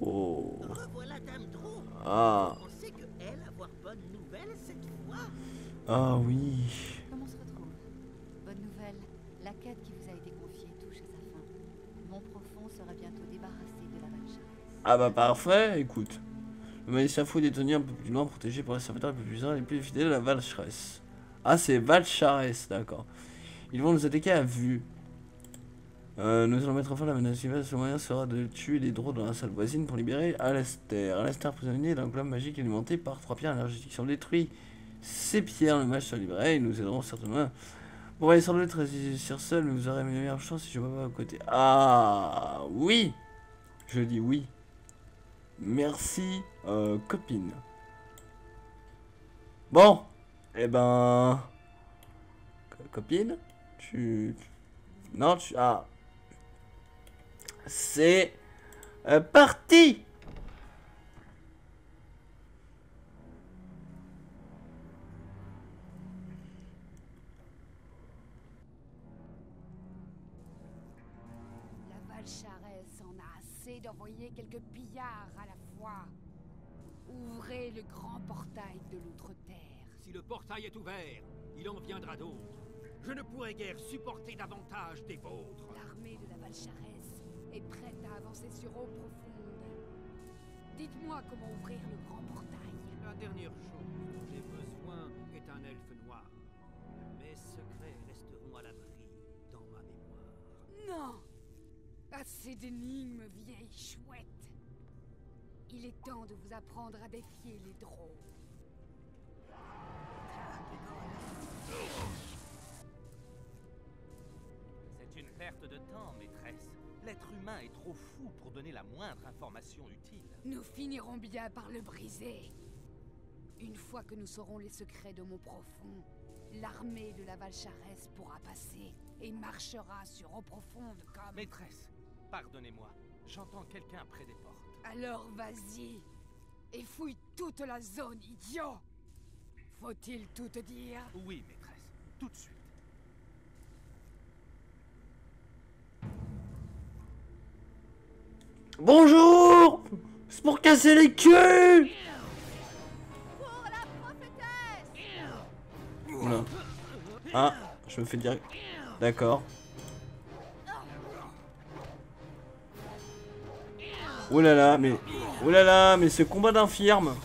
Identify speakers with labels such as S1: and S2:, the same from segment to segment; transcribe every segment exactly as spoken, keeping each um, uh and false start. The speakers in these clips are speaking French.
S1: Oh.
S2: Revoilà Dame Dro.
S1: Ah.
S2: On sait que elle avoir bonne nouvelle cette fois.
S1: Ah oui.
S3: Comment se retrouve? Bonne nouvelle, la quête qui vous a été confiée touche à sa fin. Mon profond sera bientôt débarrassé de la Valcharès.
S1: Ah bah parfait, écoute. Le magicien fou est détenu un peu plus loin, protégé par les serviteurs les plus puissants et les plus fidèles de la Valcharès. Ah, c'est Valcharès, d'accord. Ils vont nous attaquer à vue. Euh, nous allons mettre fin à la menace humaine. Ce moyen sera de tuer les drôles dans la salle voisine pour libérer Alastair. Alastair prisonnier d'un globe magique alimenté par trois pierres énergétiques. Si on détruit ces pierres, le mage sera libéré. Ils nous aideront certainement. Pour aller sans doute réussir seul, mais vous aurez une meilleure chance si je me mets à côté. Ah oui, je dis oui. Merci, euh, copine. Bon, eh ben, copine, tu, non, tu, ah, c'est euh, parti.
S4: La Valcharès en a assez d'envoyer quelques pillards à la fois. Ouvrez le grand portail de l'Outre-Terre.
S5: Si le portail est ouvert, il en viendra d'autres. Je ne pourrai guère supporter davantage des vôtres.
S4: L'armée de la Valcharès est prête à avancer sur eau profonde. Dites-moi comment ouvrir le grand portail.
S5: La dernière chose dont j'ai besoin est un elfe noir. Mes secrets resteront à l'abri dans ma mémoire.
S4: Non! Assez d'énigmes, vieille chouette. Il est temps de vous apprendre à défier les drôles.
S6: C'est une perte de temps, maîtresse. L'être humain est trop fou pour donner la moindre information utile.
S4: Nous finirons bien par le briser. Une fois que nous saurons les secrets de mon profond, l'armée de la Valcharès pourra passer et marchera sur eau profonde comme...
S6: Maîtresse, pardonnez-moi. J'entends quelqu'un près des portes.
S4: Alors vas-y et fouille toute la zone, idiot! Faut-il tout te dire?
S6: Oui, maîtresse. Tout de suite.
S1: Bonjour. C'est pour casser les culs.
S3: Pour la prophétesse!
S1: Oula. Ah, je me fais direct. D'accord. Oh là là, mais... Oh là là, mais ce combat d'infirme.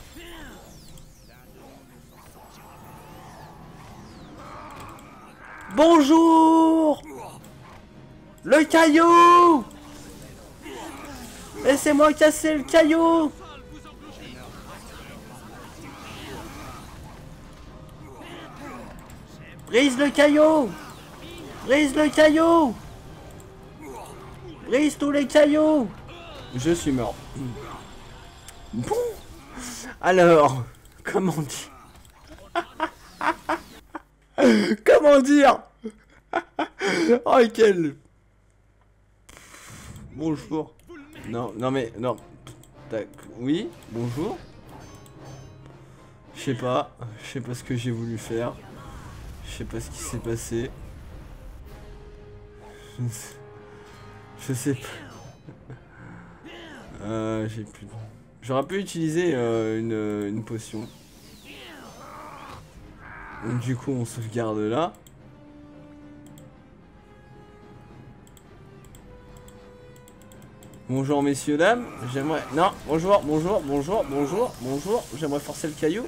S1: Bonjour. Le caillou. Laissez-moi casser le caillou. Brise le caillou. Brise le caillou. Brise tous les cailloux. Je suis mort. Bon. Alors, comment dire? Comment dire? Oh, quel... Bonjour. Non, non mais, non. Tac. Oui, bonjour. Je sais pas. Je sais pas ce que j'ai voulu faire. Je sais pas ce qui s'est passé. Je sais pas. Euh, j'ai plus... J'aurais pu utiliser euh, une, une potion. Donc, du coup, on sauvegarde là. Bonjour messieurs, dames. J'aimerais... Non, bonjour, bonjour, bonjour, bonjour, bonjour. J'aimerais forcer le caillou.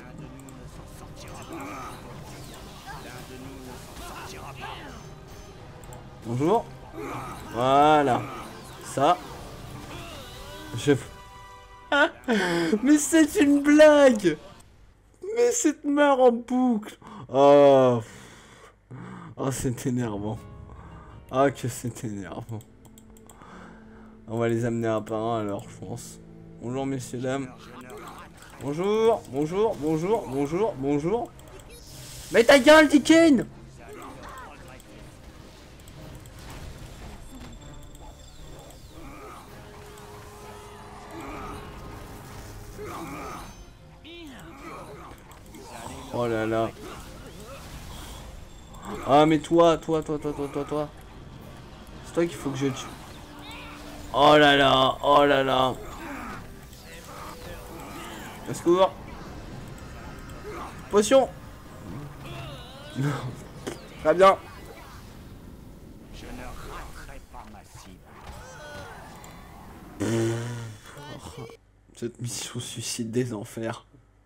S1: Bonjour. Voilà. Ça. Je... Mais c'est une blague. Mais cette meurt en boucle. Oh. Oh, c'est énervant. Ah, oh, que c'est énervant. On va les amener un par un alors, je pense. Bonjour, messieurs, dames. Bonjour, bonjour, bonjour, bonjour, bonjour. Mais ta gueule, Dickens! Oh là là. Ah mais toi, toi, toi, toi, toi, toi, toi. C'est toi qu'il faut que je tue. Oh là là, oh là là. Au secours. Potion. Très bien.
S7: Je ne raterai pas ma cible.
S1: Cette mission suicide des enfers.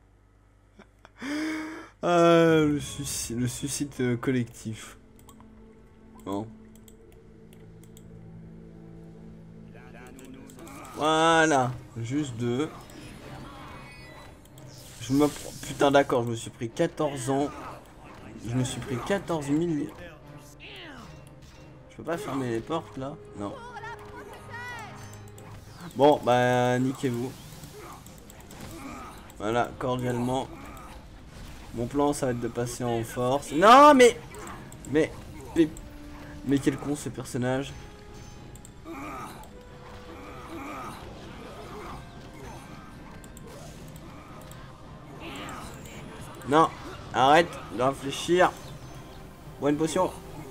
S1: Ah, le suicide, le suicide euh, collectif. Bon. Voilà. Juste deux. Je me... Putain d'accord, je me suis pris quatorze ans. Je me suis pris quatorze mille. Je peux pas fermer les portes là? Non. Bon, bah niquez-vous. Voilà, cordialement. Mon plan, ça va être de passer en force. Non, mais... Mais... Mais, mais quel con ce personnage. Non, arrête de réfléchir. Bois une potion.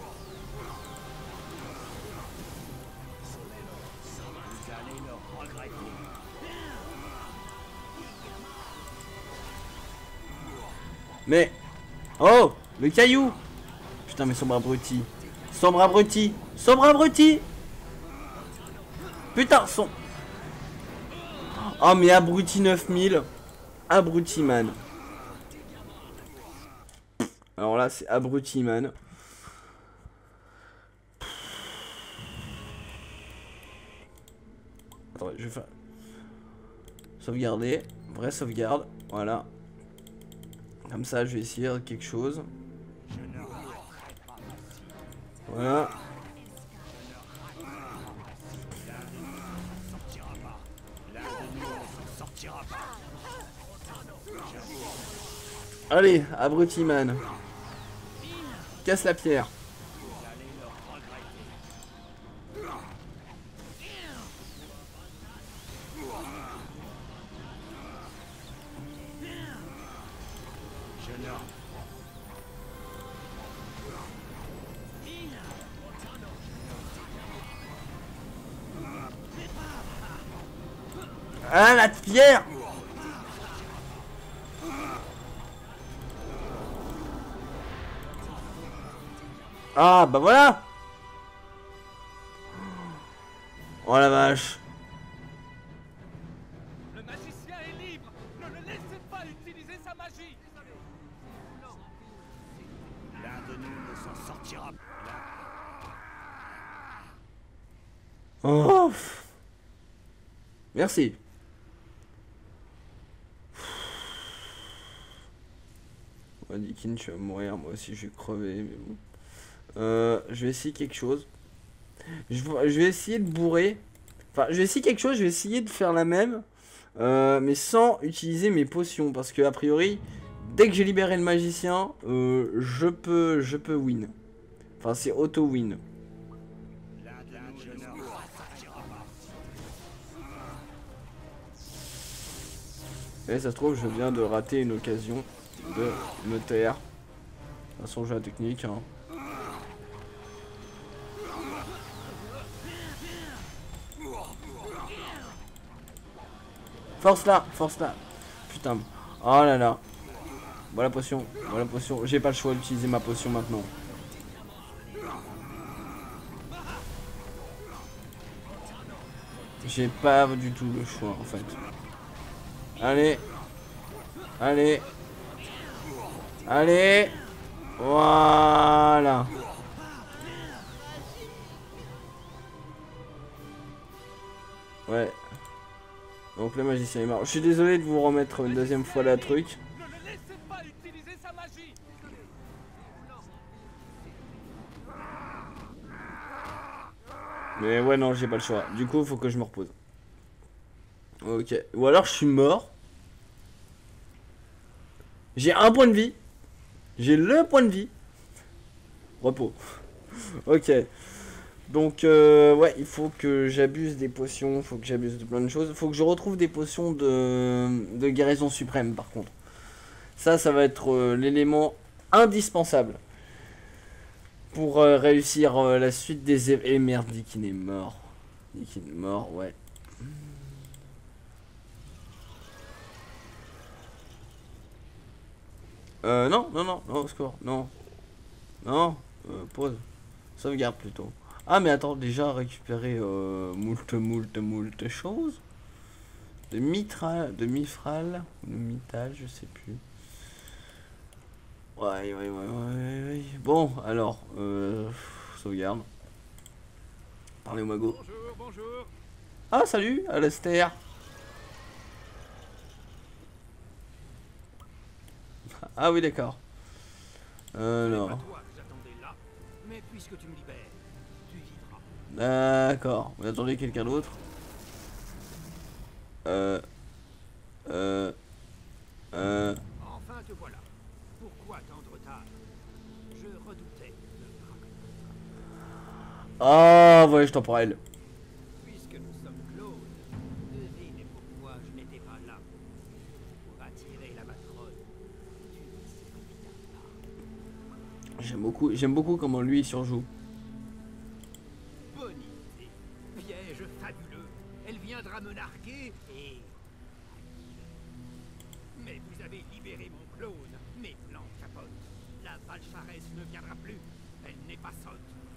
S1: Mais... Oh, le caillou. Putain, mais sombre abruti. Sombre abruti. Sombre abruti. Putain, son... Oh, mais abruti neuf mille. Abruti, man. Alors là, c'est abruti, man. Attends, je vais faire... Sauvegarder. Vraie sauvegarde. Voilà. Comme ça, je vais essayer quelque chose. Voilà. Allez, abruti man. Casse la pierre. Ah, la pierre. Ah, bah voilà. Oh la vache.
S6: Le magicien est libre. Ne le laissez pas utiliser sa magie.
S7: L'un de nous ne s'en sortira pas.
S1: Oh. Merci. On dit Kin, tu vas mourir, moi aussi je vais crever, mais bon. Euh, je vais essayer quelque chose. Je, je vais essayer de bourrer. Enfin, je vais essayer quelque chose, je vais essayer de faire la même. Euh, mais sans utiliser mes potions. Parce que, a priori, dès que j'ai libéré le magicien, euh, je peux je peux win. Enfin, c'est auto-win. Et ça se trouve, je viens de rater une occasion de me taire. De toute façon, j'ai la technique. Hein. Force là, force là. Putain. Oh là là. Voilà la potion. Voilà la potion. J'ai pas le choix d'utiliser ma potion maintenant. J'ai pas du tout le choix en fait. Allez. Allez. Allez. Voilà. Ouais. Donc le magicien est mort. Je suis désolé de vous remettre une deuxième fois la truc.
S6: Ne le laissez pas utiliser sa magie.
S1: Mais ouais non, j'ai pas le choix. Du coup, faut que je me repose. Ok. Ou alors je suis mort. J'ai un point de vie. J'ai le point de vie. Repos. Ok. Donc euh, ouais, il faut que j'abuse des potions, il faut que j'abuse de plein de choses. Il faut que je retrouve des potions de, de guérison suprême par contre. Ça, ça va être euh, l'élément indispensable pour euh, réussir euh, la suite des... Et merde, Dickin est mort. Dickin est mort, ouais. Euh, non, non, non, non, au secours, non. Non, euh, pause. Sauvegarde plutôt. Ah, mais attends, déjà récupérer euh, moult, moult, moult choses. De mitral, de mifral, ou de mital, je sais plus. Ouais, ouais, ouais, ouais, ouais. Bon, alors, euh, sauvegarde. Parlez au mago.
S5: Bonjour, bonjour.
S1: Ah, salut, Alastair. Ah oui, d'accord. Euh,
S5: C'est
S1: non.
S5: pas toi que j'attendais là, mais puisque tu me libères, tu vivras.
S1: D'accord. Vous attendez quelqu'un d'autre? Euh... Euh... Euh...
S5: Enfin te voilà. Pourquoi tant de retard? Je redoutais le dragon.
S1: Ah, voyage temporel.
S5: Puisque nous sommes clones, devine pourquoi je n'étais pas là. Pour attirer la matrone. Tu ne sais pas.
S1: J'aime beaucoup, j'aime beaucoup comment lui il surjoue.
S5: Bonne idée. Piège fabuleux. Elle viendra me narguer et... Mais vous avez libéré mon clone. Mes plans capotent. La Valcharès ne viendra plus. Elle n'est pas sotte.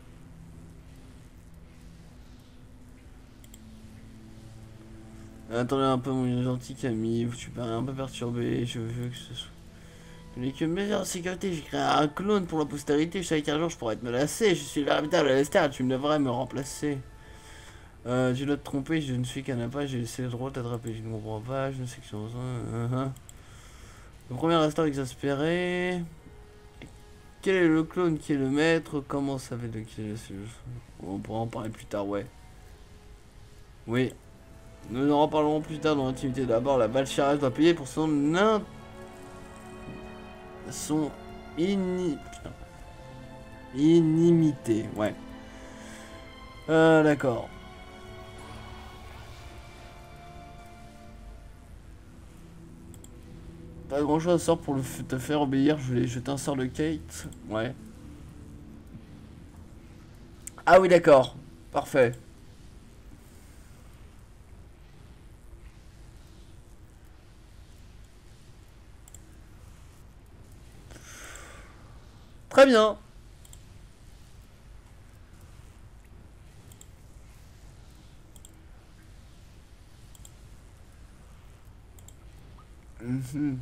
S1: Attendez un peu mon gentil Camille, tu parais un peu perturbé, je veux que ce soit... Je n'ai que meilleure sécurité, j'ai créé un clone pour la postérité, je savais qu'un jour je pourrais être menacé, je suis le véritable Alastair, tu me devrais me remplacer. Euh, tu dois te tromper, je ne suis qu'un appât, j'ai laissé le droit d'attraper, je ne comprends pas, je ne sais que c'est uh -huh. Le premier instant exaspéré... Quel est le clone qui est le maître? Comment ça fait de qui est le... On pourra en parler plus tard, ouais. Oui. Nous en reparlerons plus tard dans l'intimité. D'abord, la Valcharès doit payer pour son in... son ini... Putain. Inimité, ouais. Euh, d'accord. Pas grand chose à sort pour le te faire obéir. Je voulais jeter un sort de Kate. Ouais. Ah oui, d'accord. Parfait. Très bien. Mm-hmm.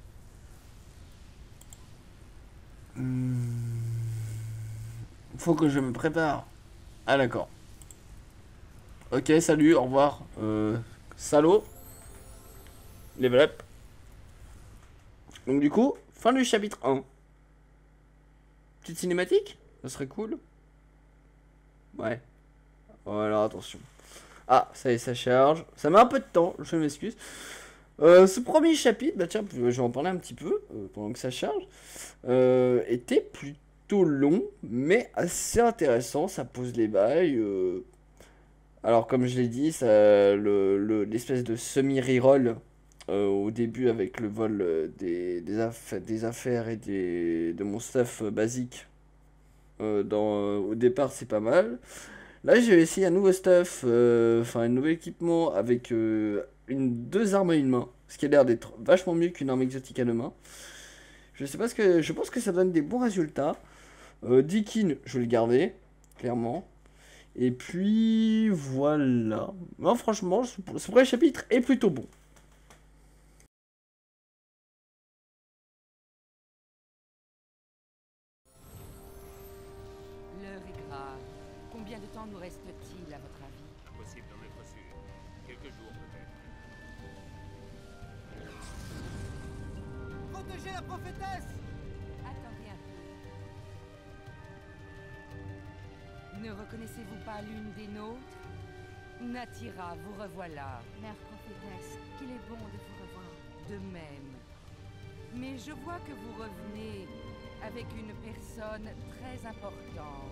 S1: Mm. Faut que je me prépare. Ah d'accord. Ok, salut, au revoir. Euh, salaud. Level up. Donc du coup, fin du chapitre un. Petite cinématique? Ça serait cool. Ouais. Voilà, attention. Ah, ça y est, ça charge. Ça met un peu de temps, je m'excuse. Euh, ce premier chapitre, bah tiens, je vais en parler un petit peu euh, pendant que ça charge. Euh, était plutôt long, mais assez intéressant. Ça pose les bails. Euh... Alors, comme je l'ai dit, ça, le, le, l'espèce de semi-reroll euh, au début avec le vol euh, des, des, aff des affaires et des, de mon stuff euh, basique. Euh, dans, euh, au départ, c'est pas mal. Là, j'ai essayé un nouveau stuff, enfin euh, un nouvel équipement avec euh, une, deux armes à une main. Ce qui a l'air d'être vachement mieux qu'une arme exotique à deux mains. Je sais pas ce que. Je pense que ça donne des bons résultats. Euh, Deakin, je vais le garder, clairement. Et puis voilà. Non, franchement, ce, ce premier chapitre est plutôt bon.
S8: L'heure est grave. Combien de temps nous reste-t-il à votre avis?
S7: Impossible d'en être sûr. Quelques jours peut-être.
S2: Protégez la prophétesse!
S8: Attendez un peu. Ne reconnaissez-vous pas l'une des nôtres? Natira, vous revoilà.
S3: Mère prophétesse, qu'il est bon de vous revoir.
S8: De même. Mais je vois que vous revenez avec une personne très importante.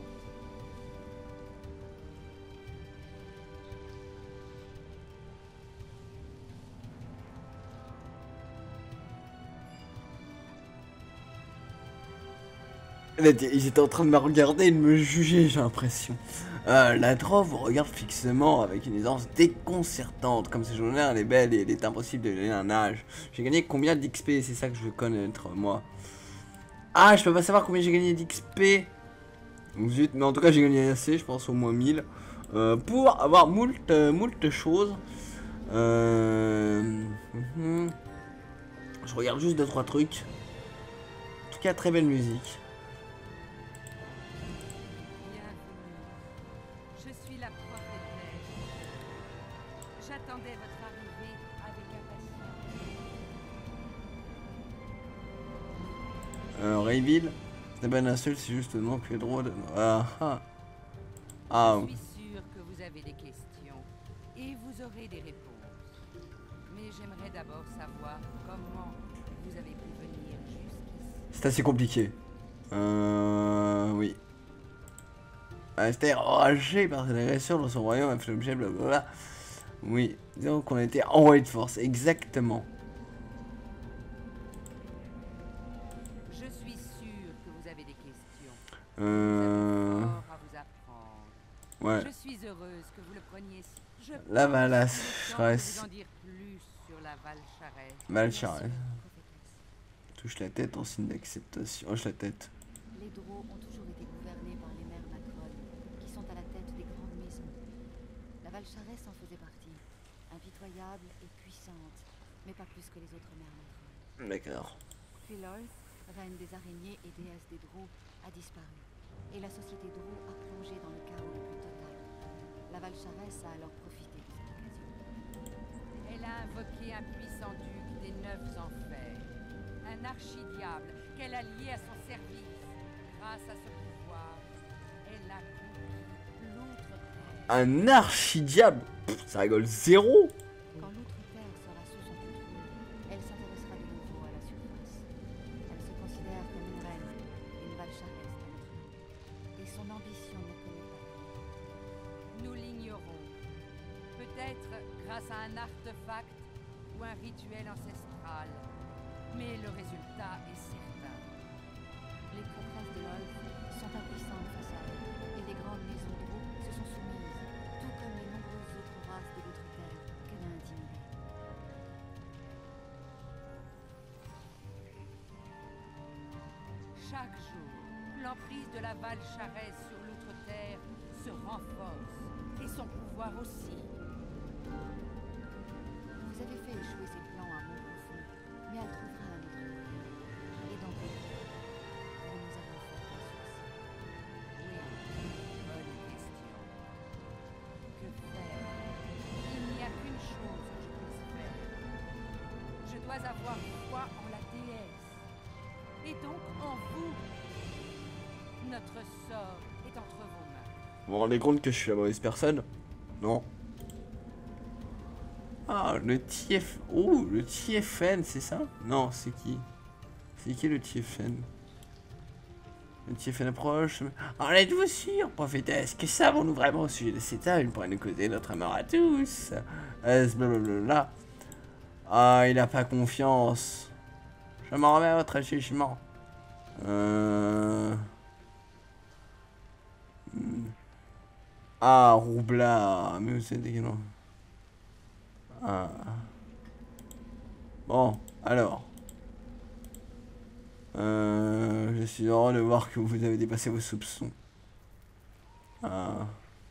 S1: Ils étaient en train de me regarder et de me juger, j'ai l'impression. Euh, la Drov vous regarde fixement avec une aisance déconcertante. Comme cette journée, elle est belle et il est impossible de donner un âge. J'ai gagné combien d'X P? C'est ça que je veux connaître, moi. Ah, je peux pas savoir combien j'ai gagné d'X P. Zut, mais en tout cas, j'ai gagné assez, je pense au moins mille. Euh, pour avoir moult, euh, moult choses. Euh... mm-hmm. Je regarde juste deux trois trucs. En tout cas, très belle musique.
S8: Je suis la prophétesse. J'attendais votre arrivée avec impatience.
S1: Euh, Rayville, c'est pas un seul, c'est juste le nom que les droits de... Ah ah. Ah.
S8: Je suis sûr que vous avez des questions et vous aurez des réponses. Mais j'aimerais d'abord savoir comment vous avez pu venir jusqu'ici.
S1: C'est assez compliqué. Euh... Oui. Rester enragé par cette agression dans son royaume a fait l'objet blablabla. Oui. Disons qu'on a été envoyé de force. Exactement.
S8: Je suis sûr que vous avez des questions.
S1: Euh...
S8: Vous avez fort à vous apprendre.
S1: Ouais.
S8: Je suis heureuse que vous le preniez. Je
S1: La
S8: pense
S1: Valacharès.
S8: vous en dire plus sur la Valcharès.
S1: Valcharès. Touche la tête en signe d'acceptation. Hoche la tête.
S3: Les Draux ont toujours été gouvernés par les mères Macron, qui sont à la tête des grandes maisons. La Valcharès en faisait partie, impitoyable et puissante, mais pas plus que les autres mères Macron.
S1: D'accord.
S3: Puis Lolth, reine des araignées et déesse des Draux, a disparu, et la société Draux a plongé dans le chaos le plus total. La Valcharès a alors profité de cette occasion.
S8: Elle a invoqué un puissant duc des neuf enfers, un archidiable qu'elle a lié à son service. Grâce à ce pouvoir, elle a conquis l'Outre-Terre.
S1: Un archidiable. Pff, ça rigole zéro.
S3: Quand l'Outre-Terre sera sous son contrôle, elle s'intéressera de nouveau à la surface. Elle se considère comme une reine, une Valcharès dans notre nom. Et son ambition ne connaît pas de limite.
S8: Nous l'ignorons. Peut-être grâce à un artefact ou un rituel ancestral. Mais le résultat est certain.
S3: Les prêtresses de Lolth sont impuissantes face à elle, et les grandes maisons Draux se sont soumises, tout comme les nombreuses autres races de l'Outre-Terre qu'elle a intimidées.
S8: Chaque jour, l'emprise de la Valcharès sur l'Outre-Terre se renforce, et son pouvoir aussi.
S3: Vous avez fait échouer ses plans à Montprofond, mais elle trouvera un autre moyen. Et dans peu de temps, vous nous avons fait confiance.
S8: Oui, bonne question. Que faire? Il n'y a qu'une chose que je puisse faire. Je dois avoir foi en la déesse. Et donc en vous. Notre sort est entre vos mains.
S1: Vous vous rendez compte que je suis la mauvaise personne? Non. Ah, le T F... Oh, le T F N, c'est ça? Non, c'est qui? C'est qui le T F N? Le T F N approche... En êtes-vous sûr, prophétesse? Que savons-nous vraiment au sujet de cet homme? Il pourrait nous causer notre mort à tous. Euh, blablabla. Ah, il a pas confiance. Je m'en remets à votre jugement. Euh... Ah, Roublard. Mais vous êtes dégueulant. Ah. Bon, alors. Euh, je suis heureux de voir que vous avez dépassé vos soupçons. Ah.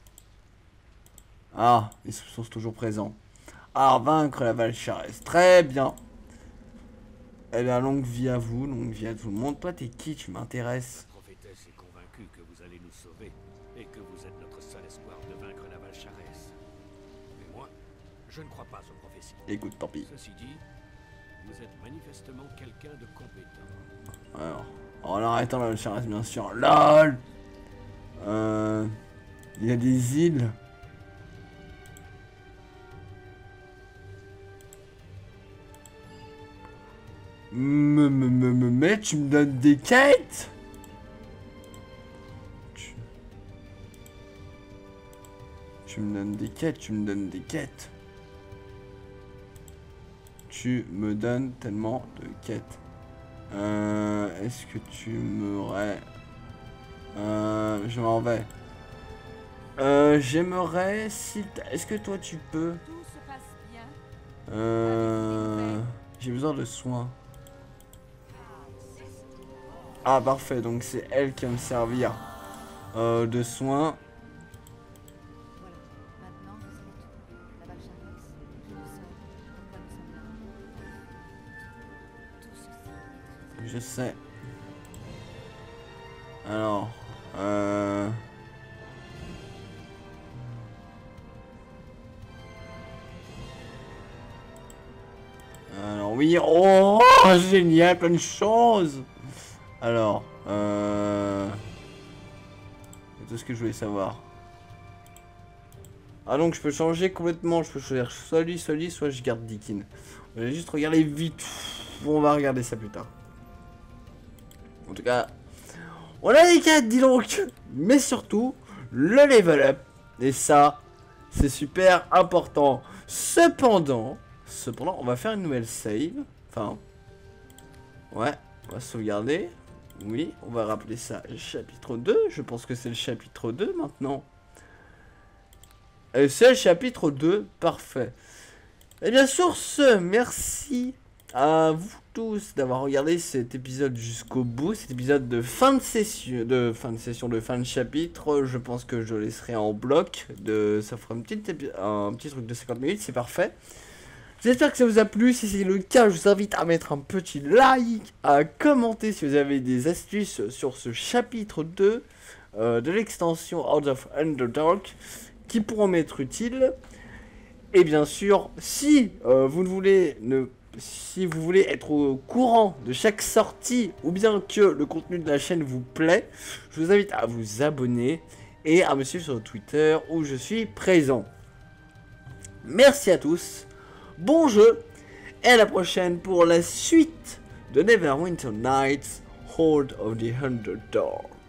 S1: Ah, les soupçons sont toujours présents. Ah, vaincre la Valcharès. Très bien. Elle a longue vie à vous, longue vie à tout le monde. Toi, t'es qui? Tu m'intéresses.
S7: La prophétesse est convaincue que vous allez nous sauver et que vous êtes notre seul espoir de vaincre la Valcharès. Mais moi, je ne crois pas aux prophéties.
S1: Écoute, tant pis.
S7: Ceci dit, vous êtes manifestement quelqu'un de compétent.
S1: Alors, en arrêtant la Valcharès, bien sûr. LOL. Euh, il y a des îles. Me, me, me, me, mais tu me donnes des quêtes? Tu... tu me donnes des quêtes, tu me donnes des quêtes. Tu me donnes tellement de quêtes. Euh, Est-ce que tu m'aurais... Euh, je m'en vais. Euh, j'aimerais si... Est-ce que toi tu peux...
S8: Tout se passe bien.
S1: Euh... J'ai besoin de soins. Ah parfait, donc c'est elle qui va me servir euh, de soins.
S3: Voilà, maintenant vous savez tout. La Valcharès, qui nous sommes, pourquoi nous sommes là. Tout ceci est très
S1: Je sais. Alors, euh... Alors oui, oh, génial, plein de choses. Alors, euh... c'est tout ce que je voulais savoir. Ah donc je peux changer complètement, je peux choisir soit lui, soit lui, soit je garde Deakin. On va juste regarder vite, on va regarder ça plus tard. En tout cas, on a les quatre, dis donc. Mais surtout, le level up. Et ça, c'est super important. Cependant, cependant, on va faire une nouvelle save. Enfin, ouais, on va sauvegarder. Oui, on va rappeler ça chapitre deux. Je pense que c'est le chapitre deux maintenant. Et c'est le chapitre deux, parfait. Et bien sur ce, merci à vous tous d'avoir regardé cet épisode jusqu'au bout. Cet épisode de fin de session, de fin de session, de fin de chapitre. Je pense que je laisserai en bloc. De, ça fera une petite, un petit truc de cinquante minutes, c'est parfait. J'espère que ça vous a plu. Si c'est le cas, je vous invite à mettre un petit like, à commenter si vous avez des astuces sur ce chapitre deux euh, de l'extension Out of Underdark qui pourront m'être utiles. Et bien sûr, si euh, vous ne voulez ne si vous voulez être au courant de chaque sortie ou bien que le contenu de la chaîne vous plaît, je vous invite à vous abonner et à me suivre sur Twitter où je suis présent. Merci à tous. Bon jeu, et à la prochaine pour la suite de Neverwinter Nights, Horde of the Underdark.